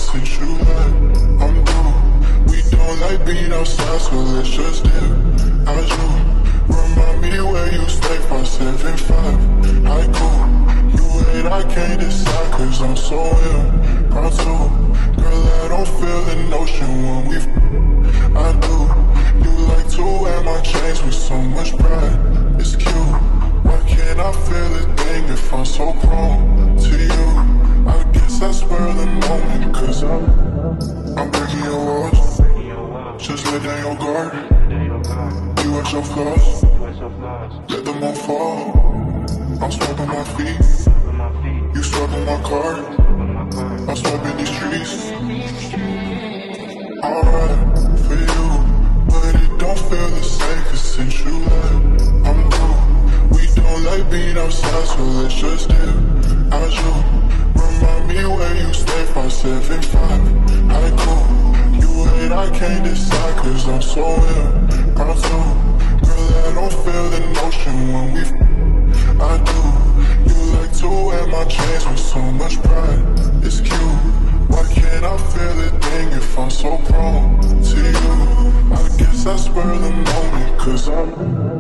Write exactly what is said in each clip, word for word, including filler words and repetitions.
since you left. I'm through. We don't like being outside, so let's just dip. As you remind me where you stay for seven five. Haiku. You hate, I can't decide, cause I'm so impromptu. Girl, I don't feel the notion when we f I do. You like to wear my chains with so much pride. It's cute. Why can't I feel a thing if I'm so prone to you? I guess I spur the moment, cause I'm, I'm breaking your walls. Just lay down your guard. You watch your flaws. Let them all fall. I'm swiping my feet. You swiping my card. I'm swiping these streets. Alright, for you. But it don't feel the same, cause since you left, I'm through. We don't like being outside, so let's just dip. As you remind me where you stay for seven five. Haiku. You hate, I can't decide, cause I'm so impromptu. Girl, I don't feel the notion when we f I do. You like to wear my chains with so much pride. It's cute. Why can't I feel a thing if I'm so prone to you? I guess I spur the moment, cause I'm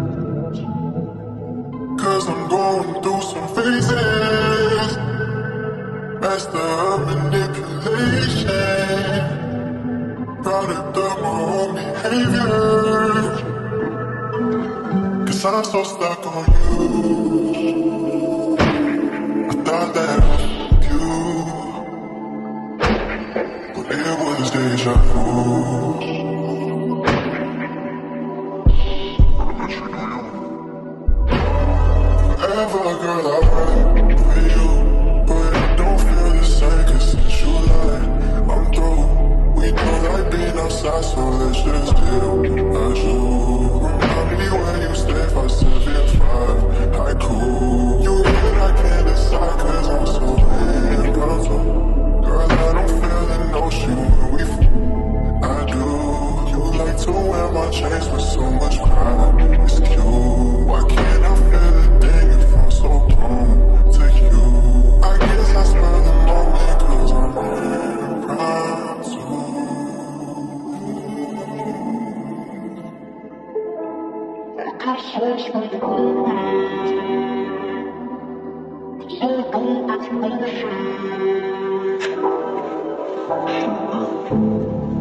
Cause I'm going through some phases. Master of manipulation, product of my own behavior. Cause I'm so stuck on you. I thought that I was you, but it was deja vu. Forever, girl, I ride for you, but it don't feel the same, cause since you lied, I'm through. We don't like being outside, so let's just deal as you. Remind me where you stay for seven five. Haiku. You hate, I can't decide, cause I'm so impromptu. Girl, I don't feel the notion when we f I do. You like to wear my chains with so much pride. It's cute. Why can't I feel the thing if I'm so prone to you? I guess I spur the moment, cause I'm impromptu. I got search for the moment, so don't explanation.